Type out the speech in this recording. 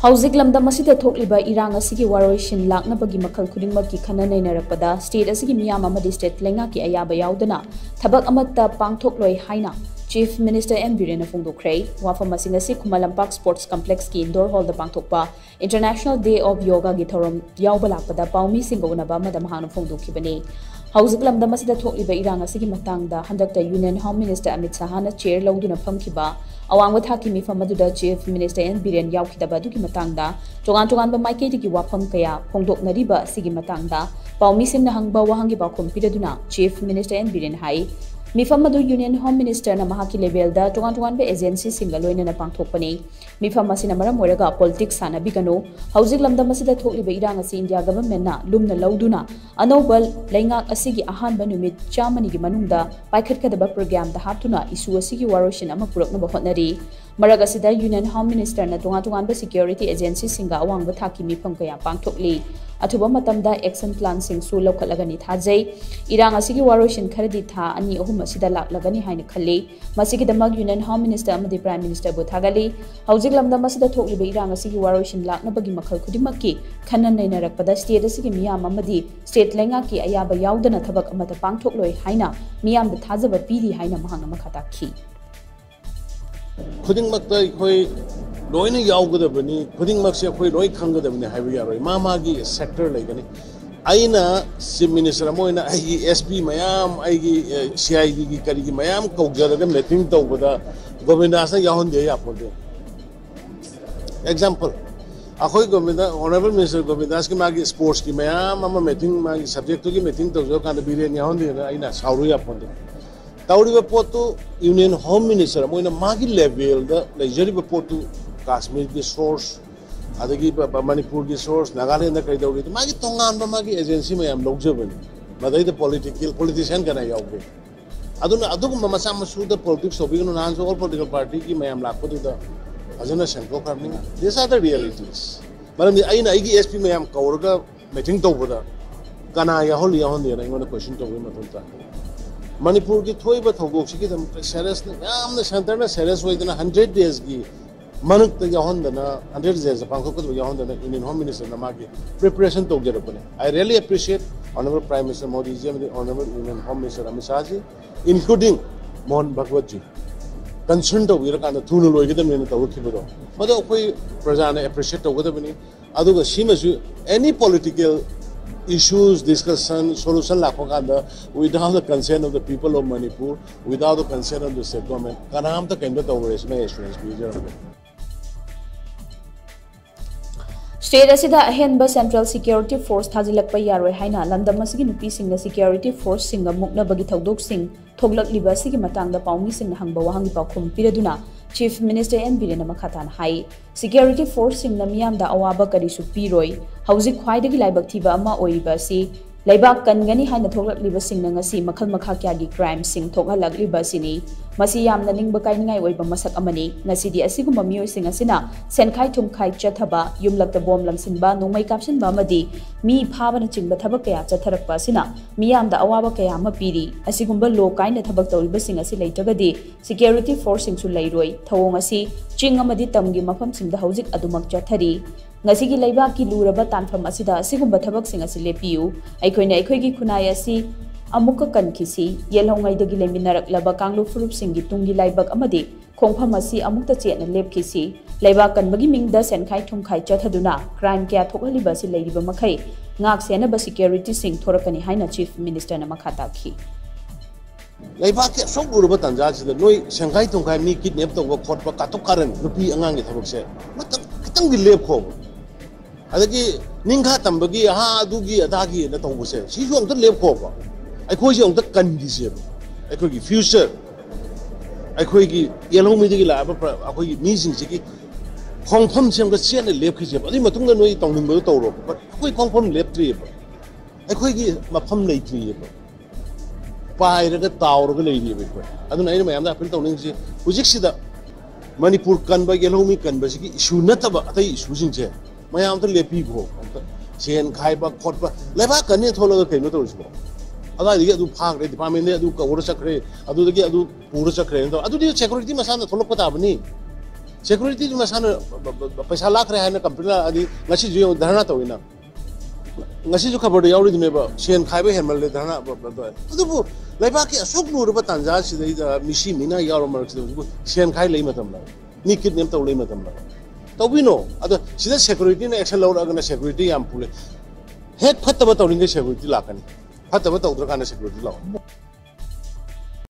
Houjik lamdam asida thokliba irang asigi waroishin laknabagi makhal khudingmakki khana neirakpada state asigi Meeyam Amadi state Leingakki Ayaba Yaodana Thabak amatta Pangthokloi haina Chief Minister N BIren phongdokkhre wafam asing asi Khumalampak Sports Complex ki indoor hall da pangthokpa International Day of Yoga gi thorom yauba lakpada paumi singgonaba madam hanu phongdokhibani Houjik lamdam asida thokliba irang asigi matangda handakta Union Home Minister Amata hana chair lawduna phamkhiba awang wathaki mifam aduda Chief Minister N BIren yaukidaba dugi matangda tongan ba maikei digi wafam kaya phongdoknariba sigi matangda paumi singna hangba wahangi bakhom piraduna Chief Minister N BIren hai mifam adu Union Home Minister na mahaki level da tongan ba agency singa loina na pangthokpani mifam asina maram moiraga politics sana bigano Houjik lamdam asida thokliba irang asi India government na lumna lawduna anobal leingak asigi ahanba numit chamani gi manungda paikhatkadaba program da haptuna issue asigi waroisin ama puraknaba hotnari maraga sida Union Home Minister na tongan ba security agency singa awang ba thaki mifam kaya pangthokli athuba matamda action plan sing su lokhalagani thajai irang asigi waroisin kharadi tha ani ahum asida laklagani haina khalli masigi damag Union Home Minister amadi Prime Minister bu thagali Houjik lamdam asida thokliba irang asigi waroisin laknabagi makhal khudingmakki khana neirakpada state asigi Meeyam Amadi state Leingakki Ayaba Yaodana Thabak amata Pangthokloi haina Meeyam da thajaba piri haina mahang makhata khi khudingmakta khoi loina yaugudabani khudingmakse khoi loi khangudabani haibu yaroi mamagi sector laigani aina Chief Minister moina ai SP mayam ai gi CID gi kari gi mayam kaujaraga meeting tawbada governance yahonde yapode example akhoi government honorable minister governance ki magi sports ki mayam ama meeting magi subject to ki meeting tawjo kan BIren yahonde aina sauru yapode Tauri potu Union Home Minister moina magi level da leisure potu Kashmir ki source adagi Manipur ki source Nagaland da kai dauri magi tongan ba magi agency mayam logjabani madai da politician kana yauge aduna adugum masa masu da politics obigno nan all political party ki mayam lakpodi da ajana central farming these are the realities maram aina igi SP mayam kaurga meeting tawbada kana yahol yahon de na ngona question to matunta Manipur ki thoi ba thogok si ki dam serious na yam na center na serious way na 100 days gi manuk ta yahon na 100 days pangthok ko yahon na Indian Home Minister na magi preparation to jero pone I really appreciate Honorable Prime Minister Modi ji and the Honorable Union Home Minister Amata ji including Mohan Bhagwat ji concerned to wira kana thunu loi gi dam ne to khibo mado koi praja na appreciate to godabani aduga simasu any political issues, discussion, solution lakokanda without the consent of the people of Manipur, without the consent of the state government. Kanam ta kendo to resume experience bi State asida ahenba Central Security Force thajilakpa yaroi haina lamdam asigi nupi singna security force singa muknabagi thodok sing thoglakliba asigi matangda paumi singna hangba wahangi pakhum piraduna Chief Minister N BIren makhatan hai security force singna Meeyam da awaba karisu piroi Houjik khwaidagi laibak thiba ama oiba si laibak kangani haina thoglakliba singna ngasi makhal makha kya gi crime sing thoghalakliba sini masi yamna ningba kainingai oiba masak amani ngasidi asiguma mioi sing asina senkhai thumkhai chathaba yumlakta bom lamsinba nongmai kapsinba amadi mi phabana chingba thabak kaya chatharakpa asina Meeyam da awaba kaya ama piri asigumba lo kaina thabak tawriba sing asi leitagadi security force sing su leiroi thawong asi ching amadi tamgi mafam singda Houjik adumak chathari ngasigi laibaki luraba tanfam asida asigumba thabak sing asi lepiu aikoina aikoigi khunai asi amuka kankhisi yelhongai dagi leminarak laba kanglu furup singi tungi laibak amadi khongpham asi amukta chetna lepkhisi laibak kanbagi mingda senkhai thumkhai chathaduna crime kya thokhaliba si leiriba makhai ngak sena ba security sing thorakani haina Chief Minister na makhata khi laibak ke sok urba tanja sida noi senkhai thumkhai mi kidnap to khotpa katok karan rupi angang gi thabak se matam kitang gi lep kho adagi ningha tambagi ha adugi adagi na tawbuse si ju amta lep kho ba akhoi ji amta kandise akhoi gi future akhoi gi yellow mi gi la ba akhoi gi mi sing ji khongpham sem ga chen lep khi je adi matung ga noi tongning ba tawro akhoi khongpham lep tri ba akhoi gi mapham lei tri ba pai ra ga tawro ga lei ri ba aduna ai mayam da appeal tawning ji Houjik sida Manipur kan ba yellow mi kan ba ji issue na ta ba atai issue sing je mayam ta lepi go chen khai ba khot ba leba kan ne tholo ga kaino tawri bo ada digi adu phag re department ne adu ka ora chakre adu digi adu pura chakre adu di security masana tholok pata bani security tu masa na पैसा लाख रहा है ना company आदि ngasi जो धरना तो इना ngasi जो खबर यावरी दुने बा सेन खाइबे हेमल ले धरना तो बु लाइबा के असुक नुर बा तंजा सिदे मिसी मिना यारो मर सिदे बु सेन खाइ लई मतम ला नि किडनैप तो लई मतम ला तो बिनो अदो सिदा security ने एक्शन लौर अगना security याम पुले हेक फत्तबा तो रिंगे security लाकनी फत्तबा तो उधर काने security लाओ